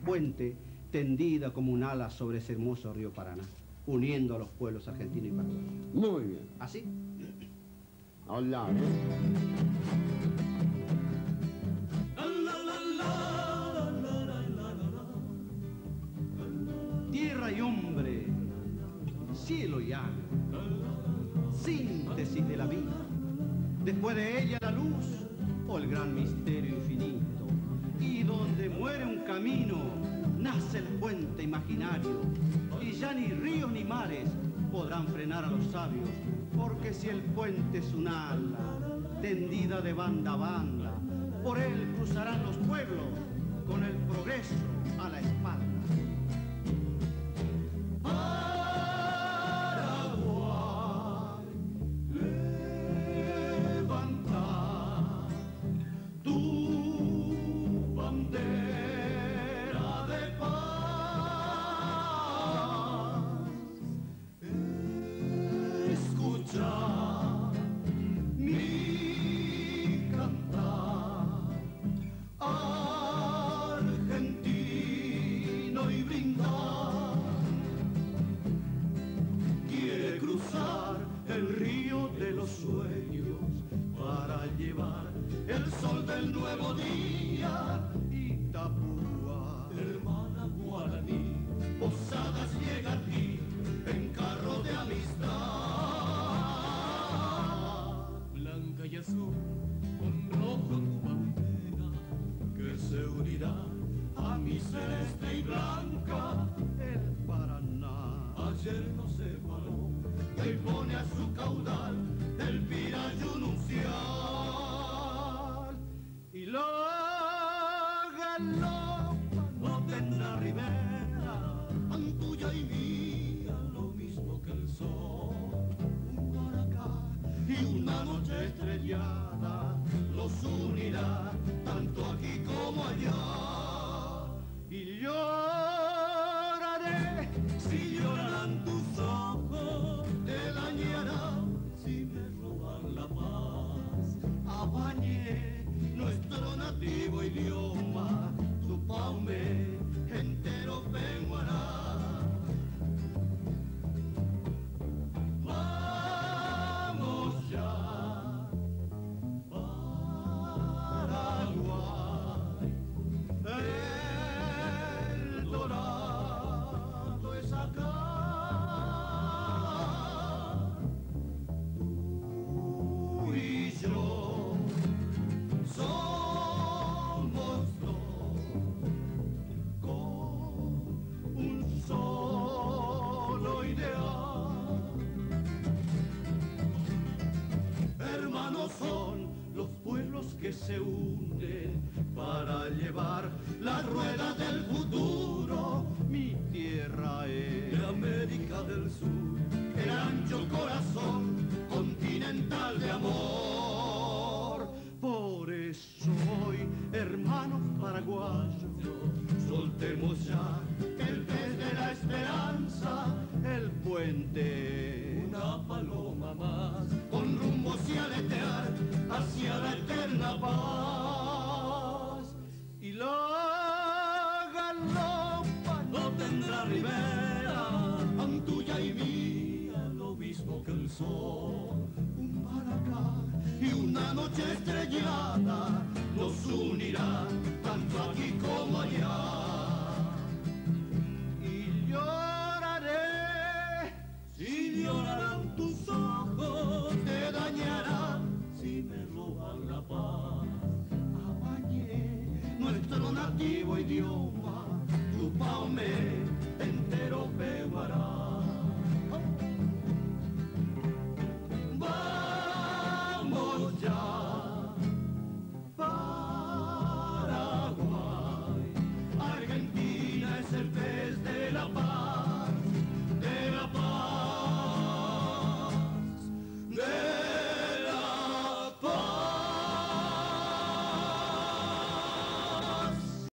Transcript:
puente tendida como un ala sobre ese hermoso río Paraná, uniendo a los pueblos argentinos y paraguayos. Muy bien. ¿Así? Hola. Tierra y hombre, cielo y agua, síntesis de la vida. Después de ella la luz o el gran misterio infinito. Y donde muere un camino, nace el puente imaginario. Y ya ni ríos ni mares podrán frenar a los sabios, porque si el puente es un ala tendida de banda a banda, por él cruzarán los pueblos con el progreso a la espalda. El sol del nuevo día, Itapúa, hermana guaraní, Posadas llega a ti en carro de amistad. Blanca y azul, con rojo tu bandera, que se unirá a mi celeste y blanca. el Paraná. Ayer no se paró, hoy pone a su caudal el pirayo nupcial. Y la galopa no tendrá ribera, Tuya y mía, lo mismo que el sol. Un maracá y una noche estrellada los unirá, tanto aquí como allá. y lloraré Si llorarán tus ojos, te dañarán si me roban la paz. Apañé nuestro nativo idioma, Tupaume, entero peguará. Vamos ya, Paraguay, el dorado es acá. Tú y yo somos dos, con un solo ideal. Hermanos son los pueblos que se unen para llevar la rueda del futuro. mi tierra es De América del Sur, el ancho corazón continental de amor. por eso hoy, hermanos paraguayos, Soltemos ya el pez de la esperanza, el puente una paloma más, con rumbo hacia aletear, hacia la eterna paz. y la galopa No tendrá ribera, tuya y mía, lo mismo que el sol. Un maracá y una noche estrellada nos unirá, tanto aquí como allá. y lloraré Si llorarán tus ojos, te dañarán si me roban la paz. Apañé nuestro nativo idioma, Tupaume, entero peguará.